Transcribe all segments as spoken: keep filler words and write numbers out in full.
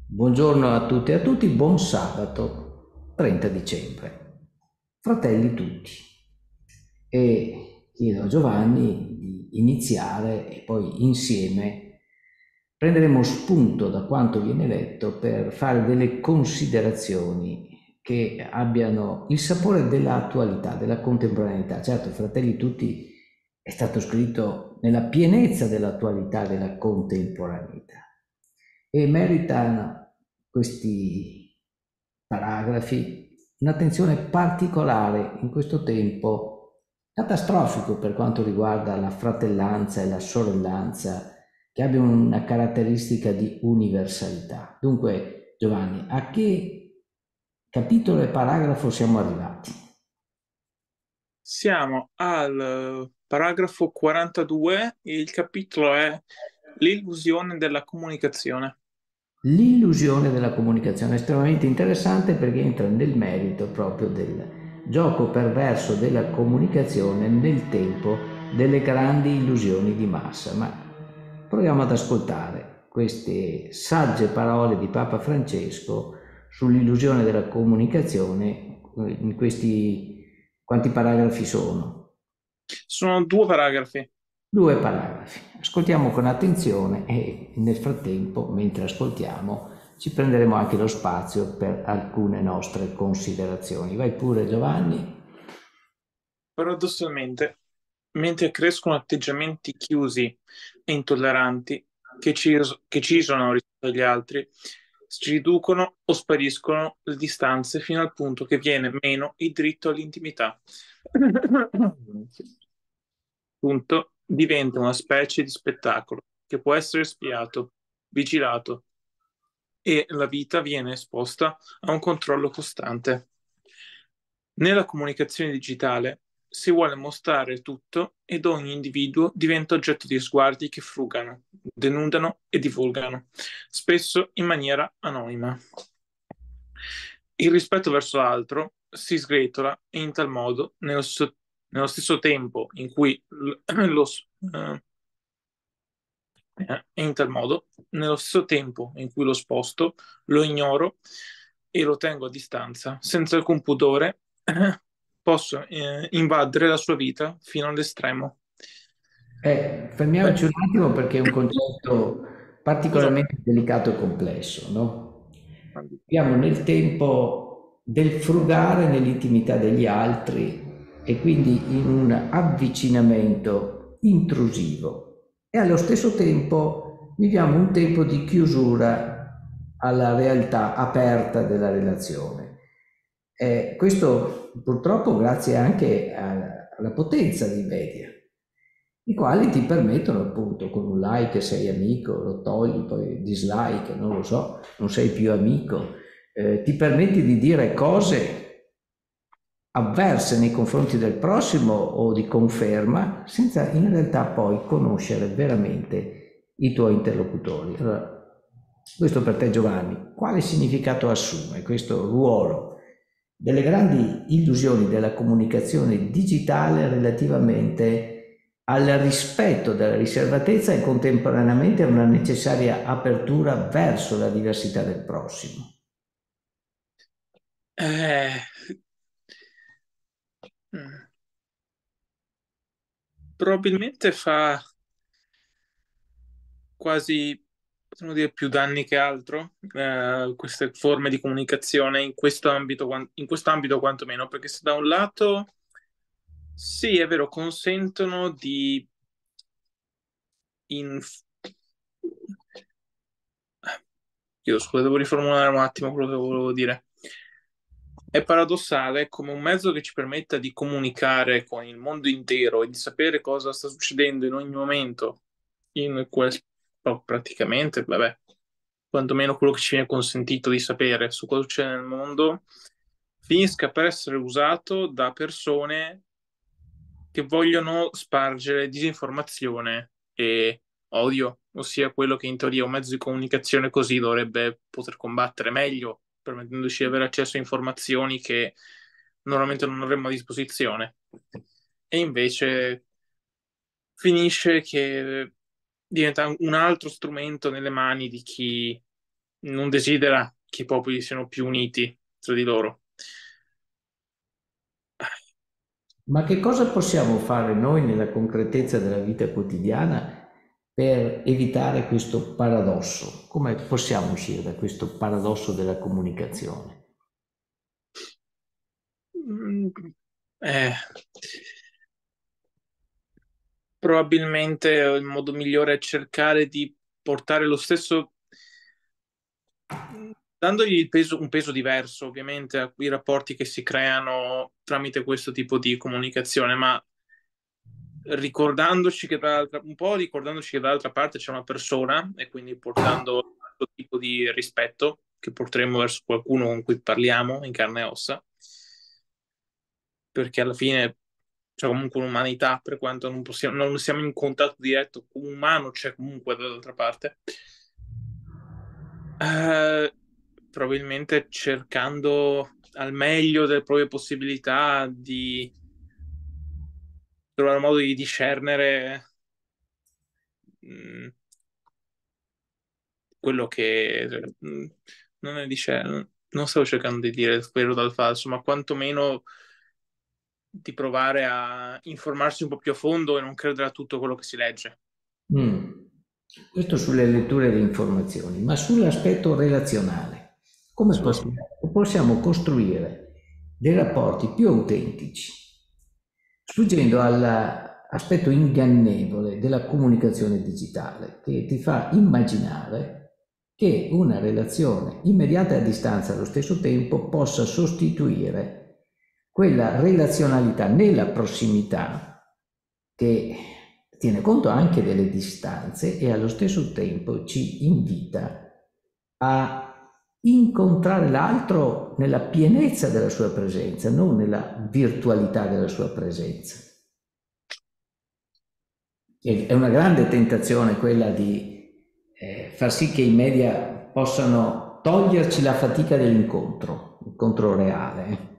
Buongiorno a tutte e a tutti, buon sabato trenta dicembre. Fratelli tutti. E chiedo a Giovanni di iniziare e poi insieme prenderemo spunto da quanto viene letto per fare delle considerazioni che abbiano il sapore dell'attualità, della contemporaneità. Certo, Fratelli tutti è stato scritto nella pienezza dell'attualità, della contemporaneità e meritano questi paragrafi un'attenzione particolare in questo tempo catastrofico per quanto riguarda la fratellanza e la sorellanza che abbiano una caratteristica di universalità. Dunque, Giovanni, a che capitolo e paragrafo siamo arrivati? Siamo al eh, paragrafo quarantadue e il capitolo è l'illusione della comunicazione. L'illusione della comunicazione è estremamente interessante perché entra nel merito proprio del gioco perverso della comunicazione nel tempo delle grandi illusioni di massa. Ma proviamo ad ascoltare queste sagge parole di Papa Francesco sull'illusione della comunicazione in questi quanti paragrafi sono? Sono due paragrafi. Due paragrafi. Ascoltiamo con attenzione e nel frattempo, mentre ascoltiamo, ci prenderemo anche lo spazio per alcune nostre considerazioni. Vai pure Giovanni. Paradossalmente, mentre crescono atteggiamenti chiusi e intolleranti che ci, che ci isolano rispetto agli altri, si riducono o spariscono le distanze fino al punto che viene meno il diritto all'intimità. Punto diventa una specie di spettacolo che può essere spiato, vigilato e la vita viene esposta a un controllo costante. Nella comunicazione digitale si vuole mostrare tutto ed ogni individuo diventa oggetto di sguardi che frugano, denudano e divulgano, spesso in maniera anonima. Il rispetto verso l'altro si sgretola e in tal modo, nello stesso, nello stesso tempo in cui l- lo, eh, e in tal modo, nello stesso tempo in cui lo sposto, lo ignoro e lo tengo a distanza, senza alcun pudore, posso eh, invadere la sua vita fino all'estremo. Eh, fermiamoci un attimo perché è un concetto Scusa, particolarmente delicato e complesso, no? Viviamo nel tempo del frugare nell'intimità degli altri e quindi in un avvicinamento intrusivo e allo stesso tempo viviamo un tempo di chiusura alla realtà aperta della relazione. E questo purtroppo grazie anche a- alla potenza dei media, i quali ti permettono appunto con un like sei amico, lo togli, poi dislike, non lo so, non sei più amico, eh, ti permetti di dire cose avverse nei confronti del prossimo o di conferma senza in realtà poi conoscere veramente i tuoi interlocutori. Allora, questo per te Giovanni, quale significato assume questo ruolo delle grandi illusioni della comunicazione digitale relativamente al rispetto della riservatezza e contemporaneamente a una necessaria apertura verso la diversità del prossimo? eh, mm, probabilmente fa quasi, potremmo dire, più danni che altro, eh, queste forme di comunicazione in questo ambito, quan- in questo ambito quantomeno, perché se da un lato sì, è vero, consentono di in... Io scusa, devo riformulare un attimo quello che volevo dire. È paradossale come un mezzo che ci permetta di comunicare con il mondo intero e di sapere cosa sta succedendo in ogni momento, in quel, no, praticamente, vabbè, quantomeno quello che ci viene consentito di sapere su cosa succede nel mondo, finisca per essere usato da persone che vogliono spargere disinformazione e odio, ossia quello che in teoria un mezzo di comunicazione così dovrebbe poter combattere meglio, permettendoci di avere accesso a informazioni che normalmente non avremmo a disposizione. E invece finisce che diventa un altro strumento nelle mani di chi non desidera che i popoli siano più uniti tra di loro. Ma che cosa possiamo fare noi nella concretezza della vita quotidiana per evitare questo paradosso? Come possiamo uscire da questo paradosso della comunicazione? Mm, eh, probabilmente il modo migliore è cercare di portare lo stesso, dandogli il peso- un peso diverso, ovviamente, ai rapporti che si creano tramite questo tipo di comunicazione, ma ricordandoci che dall'altra, un po' ricordandoci che dall'altra parte c'è una persona e quindi portando questo tipo di rispetto che porteremo verso qualcuno con cui parliamo in carne e ossa, perché alla fine c'è comunque un'umanità, per quanto non possiamo, non siamo in contatto diretto con un umano, c'è comunque dall'altra parte. Eh, probabilmente cercando al meglio delle proprie possibilità di trovare un modo di discernere mh, quello che mh, non è discernere, non stavo cercando di dire il vero dal falso, ma quantomeno di provare a informarsi un po' più a fondo e non credere a tutto quello che si legge. Mm. Questo sulle letture di informazioni, ma sull'aspetto relazionale, come possiamo, Assolutamente. possiamo costruire dei rapporti più autentici, sfuggendo all'aspetto ingannevole della comunicazione digitale, che ti fa immaginare che una relazione immediata e a distanza allo stesso tempo possa sostituire quella relazionalità nella prossimità che tiene conto anche delle distanze e allo stesso tempo ci invita a incontrare l'altro nella pienezza della sua presenza, non nella virtualità della sua presenza. E è una grande tentazione quella di eh, far sì che i media possano toglierci la fatica dell'incontro, incontro reale.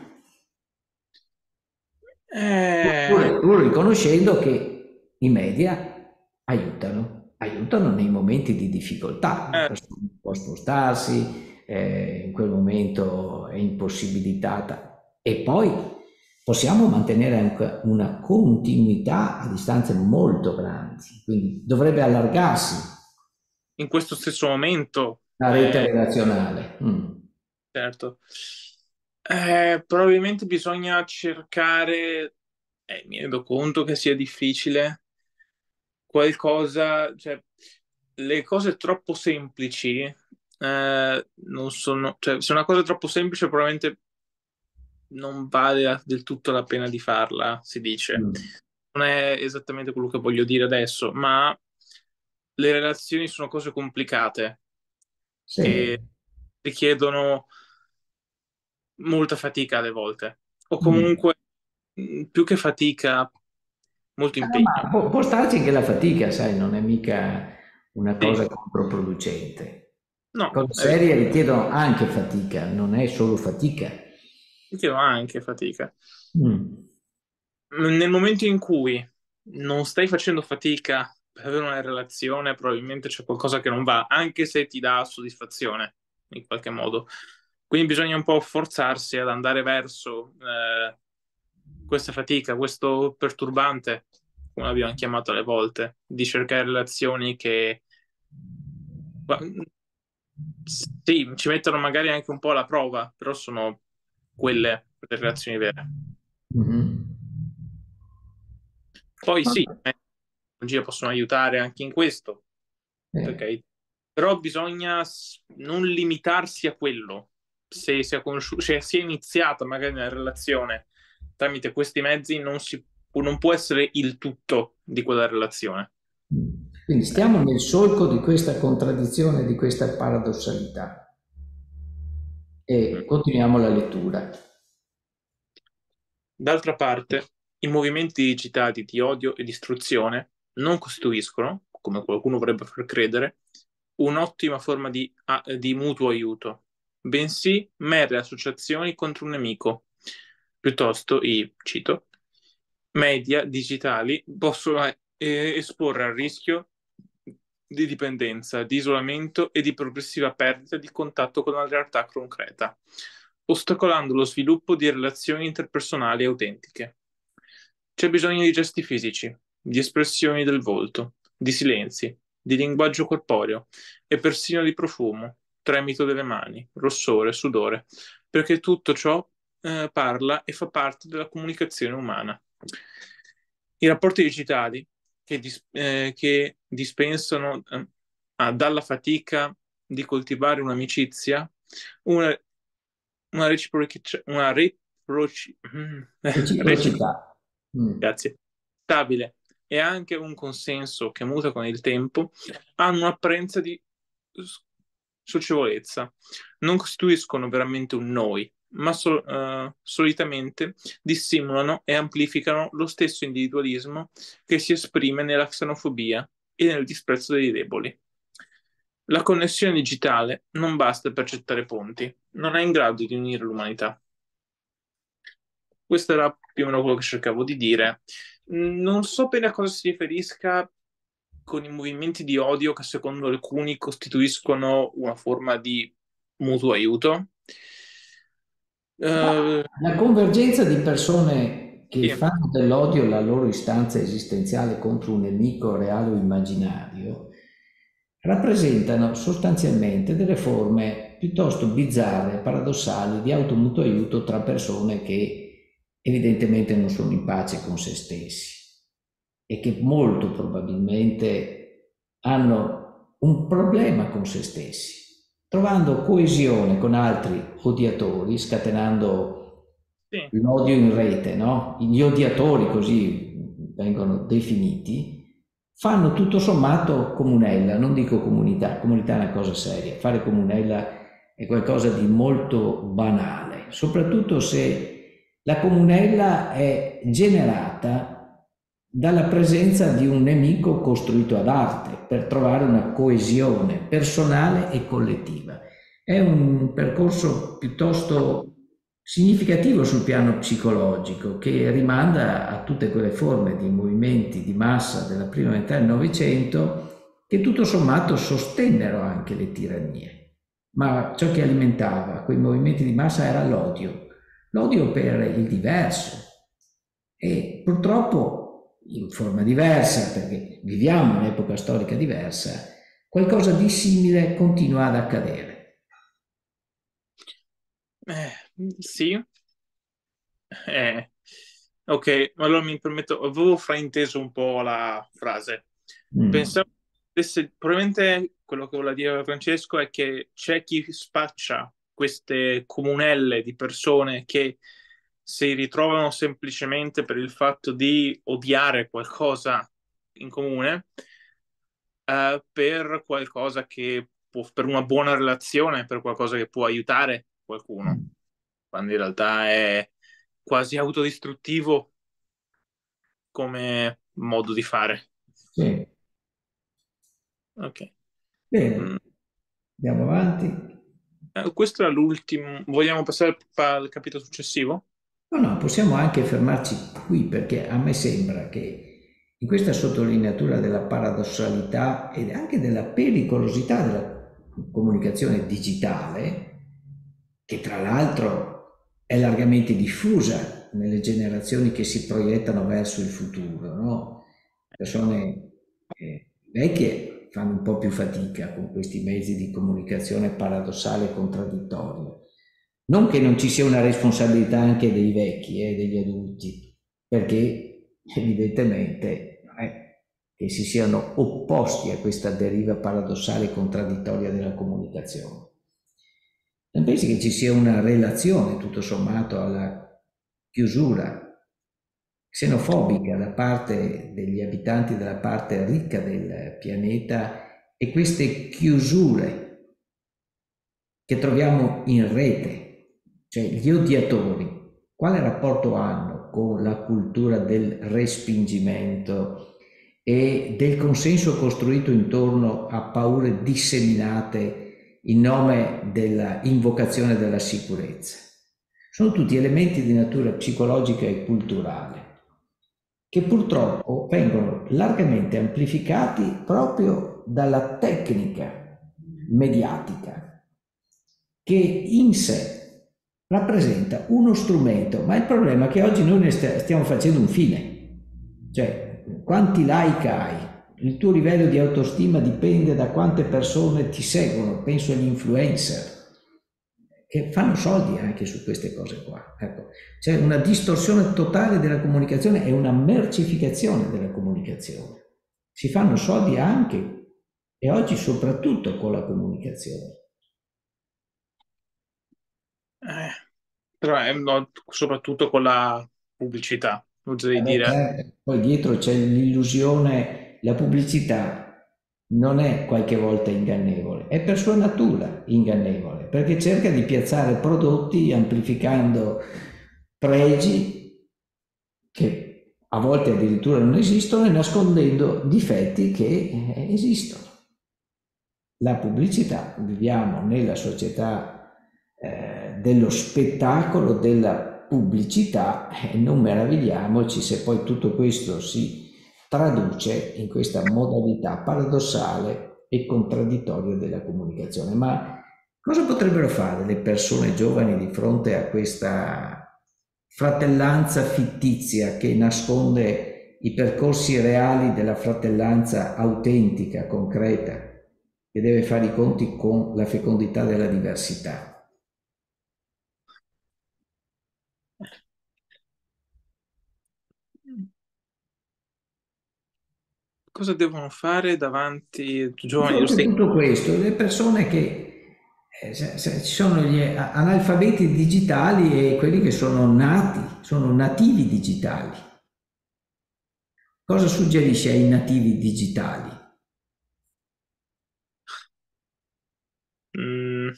Eh, Pur, pur riconoscendo che i media aiutano, aiutano nei momenti di difficoltà, una eh, persona non può spostarsi, eh, in quel momento è impossibilitata e poi possiamo mantenere anche una continuità a distanze molto grandi, quindi dovrebbe allargarsi in questo stesso momento, la rete eh, relazionale. Mm. certo. Eh, probabilmente bisogna cercare, eh, mi rendo conto che sia difficile, qualcosa, cioè, le cose troppo semplici, eh, non sono, cioè, se una cosa è troppo semplice, probabilmente non vale del tutto la pena di farla, si dice. Mm. Non è esattamente quello che voglio dire adesso, ma le relazioni sono cose complicate Sì. che richiedono molta fatica alle volte, o Mm. comunque mh, più che fatica, molto Ah, ma impegno. può, può starci che la fatica, sai, non è mica una Sì, cosa controproducente. no, Cose è vero, serie richiedono anche fatica, non è solo fatica. richiedono anche fatica. Mm. Nel momento in cui non stai facendo fatica per avere una relazione, probabilmente c'è qualcosa che non va, anche se ti dà soddisfazione in qualche modo. Quindi bisogna un po' forzarsi ad andare verso eh, questa fatica, questo perturbante, come l'abbiamo chiamato alle volte, di cercare relazioni che sì, ci mettono magari anche un po' alla prova, però sono quelle le relazioni vere. Mhm. Poi sì, Ok. le tecnologie possono aiutare anche in questo, Eh, ok? Però bisogna s- non limitarsi a quello. Se si è conosciuto, se si è iniziata magari una relazione tramite questi mezzi, non si, non può essere il tutto di quella relazione. Quindi stiamo nel solco di questa contraddizione, di questa paradossalità e Mm. continuiamo la lettura. D'altra parte, i movimenti digitali di odio e distruzione non costituiscono, come qualcuno vorrebbe far credere, un'ottima forma di, a- di mutuo aiuto, bensì mere associazioni contro un nemico. Piuttosto i, cito, media digitali possono eh, esporre al rischio di dipendenza, di isolamento e di progressiva perdita di contatto con la realtà concreta, ostacolando lo sviluppo di relazioni interpersonali autentiche. C'è bisogno di gesti fisici, di espressioni del volto, di silenzi, di linguaggio corporeo e persino di profumo, tremito delle mani, rossore, sudore, perché tutto ciò eh, parla e fa parte della comunicazione umana. I rapporti digitali che, dis- eh, che dispensano eh, ah, dalla fatica di coltivare un'amicizia, una, una reciproci- una reproci- reciproca, Reciprocità. Mm. grazie, stabile e anche un consenso che muta con il tempo, hanno un'apparenza di s- socievolezza, non costituiscono veramente un noi, ma sol- eh, solitamente dissimulano e amplificano lo stesso individualismo che si esprime nella xenofobia e nel disprezzo dei deboli. La connessione digitale non basta per gettare ponti, non è in grado di unire l'umanità. Questo era più o meno quello che cercavo di dire. Non so bene a cosa si riferisca con i movimenti di odio che secondo alcuni costituiscono una forma di mutuo aiuto. Ma Eh, la convergenza di persone che sì, fanno dell'odio la loro istanza esistenziale contro un nemico reale o immaginario rappresentano sostanzialmente delle forme piuttosto bizzarre, paradossali di automutuo aiuto tra persone che evidentemente non sono in pace con se stessi e che molto probabilmente hanno un problema con se stessi, trovando coesione con altri odiatori, scatenando sì. l'odio in rete, no? Gli odiatori, così vengono definiti, fanno tutto sommato comunella, non dico comunità, comunità è una cosa seria, fare comunella è qualcosa di molto banale, soprattutto se la comunella è generata dalla presenza di un nemico costruito ad arte per trovare una coesione personale e collettiva. È un percorso piuttosto significativo sul piano psicologico che rimanda a tutte quelle forme di movimenti di massa della prima metà del Novecento che tutto sommato sostennero anche le tirannie. Ma ciò che alimentava quei movimenti di massa era l'odio, l'odio per il diverso e purtroppo in forma diversa, perché viviamo un'epoca storica diversa, qualcosa di simile continua ad accadere. Eh, sì, eh, ok, allora mi permetto, avevo frainteso un po' la frase. Mm. Pensavo, stesse- probabilmente quello che voleva dire Francesco è che c'è chi spaccia queste comunelle di persone che si ritrovano semplicemente per il fatto di odiare qualcosa in comune, eh, per qualcosa che può, per una buona relazione, per qualcosa che può aiutare qualcuno, quando in realtà è quasi autodistruttivo come modo di fare. Sì. Ok. Bene, Mm. andiamo avanti. Eh, questo era l'ultimo. Vogliamo passare al capitolo successivo? No, no, possiamo anche fermarci qui perché a me sembra che in questa sottolineatura della paradossalità ed anche della pericolosità della comunicazione digitale, che tra l'altro è largamente diffusa nelle generazioni che si proiettano verso il futuro, no? Persone eh, vecchie fanno un po' più fatica con questi mezzi di comunicazione paradossale e contraddittorio. Non che non ci sia una responsabilità anche dei vecchi, eh, degli adulti, perché evidentemente non è che si siano opposti a questa deriva paradossale e contraddittoria della comunicazione. Non pensi che ci sia una relazione, tutto sommato, alla chiusura xenofobica da parte degli abitanti della parte ricca del pianeta e queste chiusure che troviamo in rete, cioè gli odiatori, quale rapporto hanno con la cultura del respingimento e del consenso costruito intorno a paure disseminate in nome della invocazione della sicurezza? Sono tutti elementi di natura psicologica e culturale che purtroppo vengono largamente amplificati proprio dalla tecnica mediatica che in sé rappresenta uno strumento, ma il problema è che oggi noi ne stiamo facendo un fine, cioè quanti like hai, il tuo livello di autostima dipende da quante persone ti seguono, penso agli influencer che fanno soldi anche su queste cose qua. Ecco, c'è una distorsione totale della comunicazione e una mercificazione della comunicazione. Si fanno soldi anche e oggi soprattutto con la comunicazione. Eh, però è, no, soprattutto con la pubblicità, oserei Eh beh, dire. certo. Poi dietro c'è l'illusione, la pubblicità non è qualche volta ingannevole, è per sua natura ingannevole, perché cerca di piazzare prodotti amplificando pregi che a volte addirittura non esistono e nascondendo difetti che eh, esistono. La pubblicità, viviamo nella società eh, dello spettacolo, della pubblicità e non meravigliamoci se poi tutto questo si traduce in questa modalità paradossale e contraddittoria della comunicazione. Ma cosa potrebbero fare le persone giovani di fronte a questa fratellanza fittizia che nasconde i percorsi reali della fratellanza autentica, concreta, che deve fare i conti con la fecondità della diversità? Cosa devono fare davanti Di giovani? Lo fronte a stai... tutto questo, le persone che eh, se- se ci sono gli analfabeti digitali e quelli che sono nati, sono nativi digitali. Cosa suggerisce ai nativi digitali? Mm,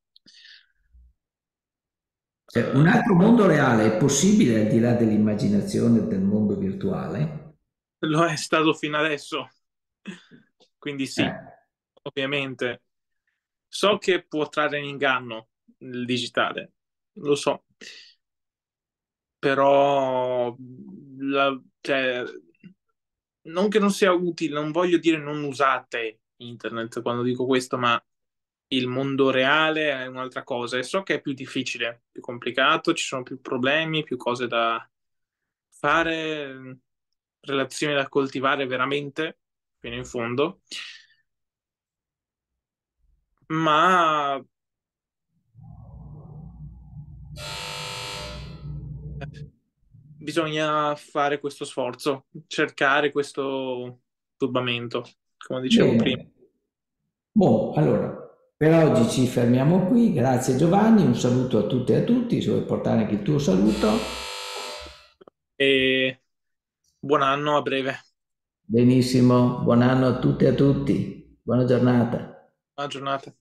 Cioè, un eh, altro mondo reale è possibile al di là dell'immaginazione del mondo virtuale? lo è stato fino adesso, quindi sì, Eh, ovviamente. So che può trarre in inganno il digitale, lo so, però la- cioè, non che non sia utile, non voglio dire non usate internet quando dico questo, ma il mondo reale è un'altra cosa e so che è più difficile, più complicato, ci sono più problemi, più cose da fare, relazioni da coltivare veramente fino in fondo, ma bisogna fare questo sforzo, cercare questo turbamento, come dicevo prima. bene. Boh, allora, per oggi ci fermiamo qui. Grazie Giovanni, un saluto a tutte e a tutti. Se vuoi portare anche il tuo saluto. E buon anno a breve. Benissimo, buon anno a tutte e a tutti. Buona giornata. Buona giornata.